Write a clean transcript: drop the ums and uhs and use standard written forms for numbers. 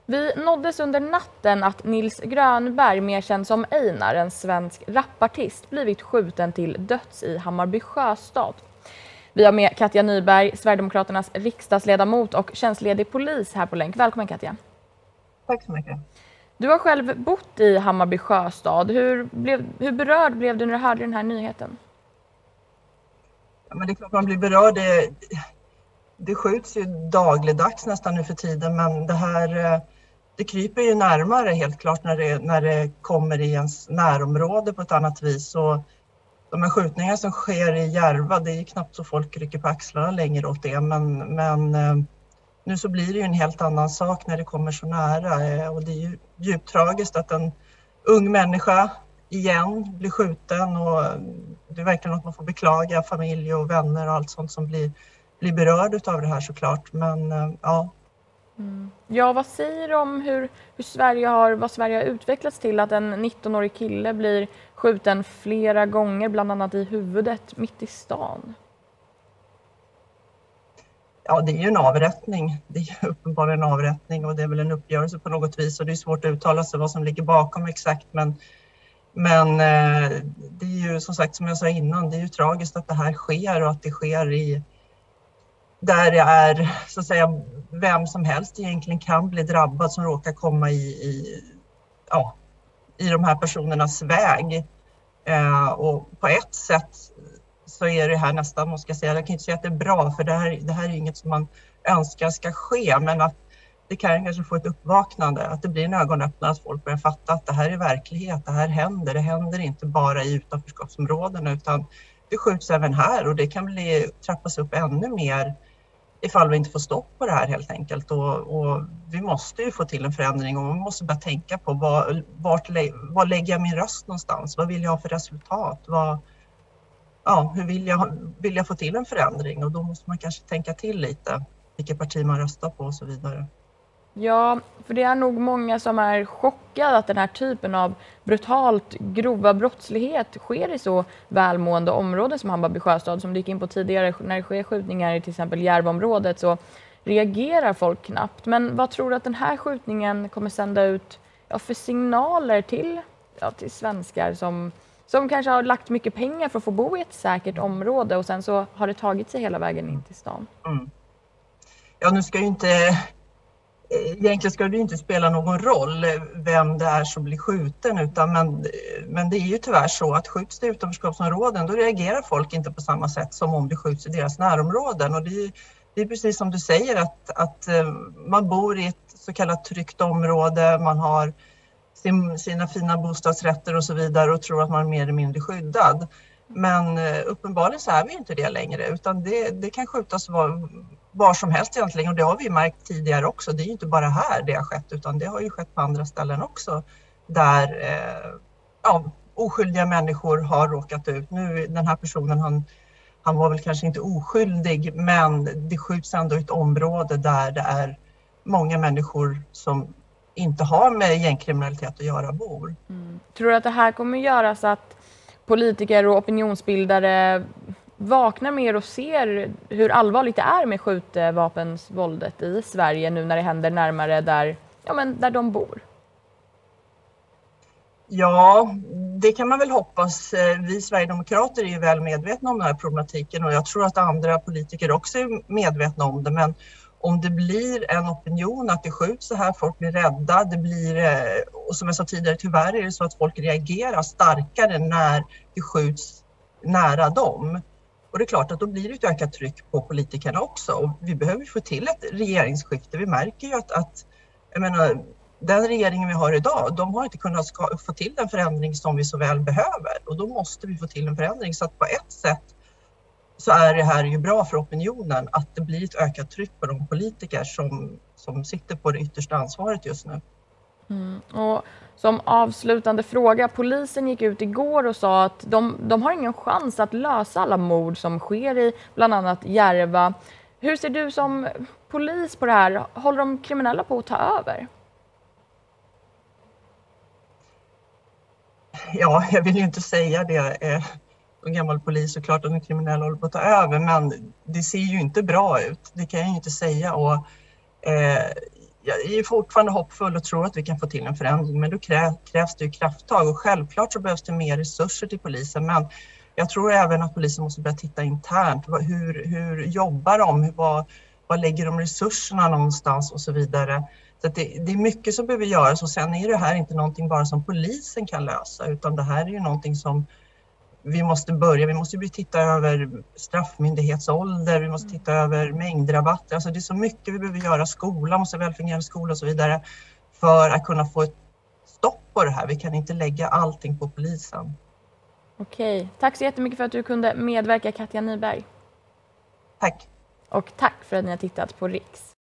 Vi nåddes under natten att Nils Grönberg, mer känd som Einar, en svensk rapartist, blivit skjuten till döds i Hammarby Sjöstad. Vi har med Katja Nyberg, Sverigedemokraternas riksdagsledamot och tjänstledig polis här på länk. Välkommen Katja. Tack så mycket. Du har själv bott i Hammarby Sjöstad. Hur berörd blev du när du hörde den här nyheten? Ja, men det är klart man blir berörd. Det skjuts ju dagligdags nästan nu för tiden, men det kryper ju närmare helt klart när det kommer i ens närområde på ett annat vis. Och de här skjutningarna som sker i Järva, det är ju knappt så folk rycker på axlarna längre åt det, men nu så blir det ju en helt annan sak när det kommer så nära, och det är ju djupt tragiskt att en ung människa igen blir skjuten, och det är verkligen något man får beklaga, familj och vänner och allt sånt som blir berörd av det här såklart, men ja. Ja, vad säger du om vad Sverige har utvecklats till att en 19-årig kille blir skjuten flera gånger, bland annat i huvudet mitt i stan? Ja, det är ju en avrättning. Det är ju uppenbarligen en avrättning, och det är väl en uppgörelse på något vis, och det är svårt att uttala sig vad som ligger bakom exakt, men det är ju som sagt, som jag sa innan, det är ju tragiskt att det här sker, och att det sker där det är så att säga vem som helst egentligen kan bli drabbad som råkar komma i de här personernas väg. Och på ett sätt så är det här nästan, måste jag säga, jag kan inte säga att det är bra, för det här är inget som man önskar ska ske, men att det kan kanske få ett uppvaknande, att det blir en ögonöppnare, att folk börjar fatta att det här är verklighet, det händer inte bara i utanförskapsområden, utan det skjuts även här, och det kan trappas upp ännu mer ifall vi inte får stopp på det här helt enkelt, och vi måste ju få till en förändring, och man måste börja tänka på var lägger jag min röst någonstans, vad vill jag ha för resultat, hur vill jag få till en förändring, och då måste man kanske tänka till lite vilket parti man röstar på och så vidare. Ja, för det är nog många som är chockade att den här typen av brutalt grova brottslighet sker i så välmående områden som Hammarby Sjöstad, som du gick in på tidigare. När det sker skjutningar i till exempel Järvaområdet så reagerar folk knappt. Men vad tror du att den här skjutningen kommer sända ut för signaler till svenskar som kanske har lagt mycket pengar för att få bo i ett säkert område, och sen så har det tagit sig hela vägen in till stan? Ja, nu ska ju inte... Egentligen ska det inte spela någon roll vem det är som blir skjuten, men det är ju tyvärr så att skjuts det i utanförskapsområden, då reagerar folk inte på samma sätt som om det skjuts i deras närområden. Och det är precis som du säger, att man bor i ett så kallat tryggt område, man har sina fina bostadsrätter och så vidare, och tror att man är mer eller mindre skyddad. Men uppenbarligen så är vi inte det längre, utan det kan skjutas var som helst egentligen, och det har vi märkt tidigare också. Det är ju inte bara här det har skett, utan det har ju skett på andra ställen också, där oskyldiga människor har råkat ut. Nu, den här personen, han var väl kanske inte oskyldig, men det skjuts ändå i ett område där det är många människor som inte har med gängkriminalitet att göra bor. Tror du att det här kommer göra så att politiker och opinionsbildare vaknar mer och ser hur allvarligt det är med skjutvapensvåldet i Sverige nu när det händer närmare där de bor? Ja, det kan man väl hoppas. Vi Sverigedemokrater är ju väl medvetna om den här problematiken, och jag tror att andra politiker också är medvetna om det. Men om det blir en opinion att det skjuts så här, folk blir rädda, och som jag sa tidigare, tyvärr är det så att folk reagerar starkare när det skjuts nära dem. Och det är klart att då blir det ett ökat tryck på politikerna också, och vi behöver få till ett regeringsskifte. Vi märker ju att den regeringen vi har idag, de har inte kunnat få till den förändring som vi så väl behöver, och då måste vi få till en förändring. Så att på ett sätt så är det här ju bra för opinionen, att det blir ett ökat tryck på de politiker som sitter på det yttersta ansvaret just nu. Och som avslutande fråga, polisen gick ut igår och sa att de har ingen chans att lösa alla mord som sker i bland annat Järva. Hur ser du som polis på det här? Håller de kriminella på att ta över? Ja, jag vill ju inte säga det. En gammal polis, så klart att de kriminella håller på att ta över, men det ser ju inte bra ut. Det kan jag ju inte säga, och jag är fortfarande hoppfull och tror att vi kan få till en förändring, men då krävs det ju krafttag och självklart så behövs det mer resurser till polisen. Men jag tror även att polisen måste börja titta internt. Hur jobbar de? Var lägger de resurserna någonstans och så vidare. Så att det är mycket som behöver göras och sen är det här inte någonting bara som polisen kan lösa utan det här är ju någonting som vi måste titta över straffmyndighetsålder, vi måste titta över mängdrabatter. Alltså det är så mycket vi behöver göra, skolan måste välfungerande skola och så vidare för att kunna få ett stopp på det här. Vi kan inte lägga allting på polisen. Okej, tack så jättemycket för att du kunde medverka, Katja Nyberg. Tack. Och tack för att ni har tittat på Riks.